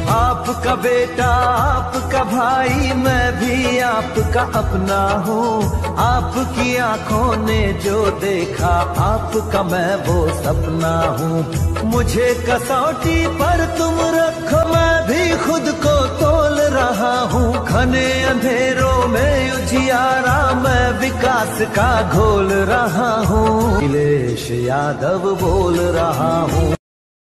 आपका बेटा, आपका भाई, मैं भी आपका अपना हूँ। आपकी आंखों ने जो देखा, आपका मैं वो सपना हूँ। मुझे कसौटी पर तुम रखो, मैं भी खुद को तोल रहा हूँ। घने अंधेरों में उजियारा, मैं विकास का घोल रहा हूँ। अखिलेश यादव बोल रहा हूँ।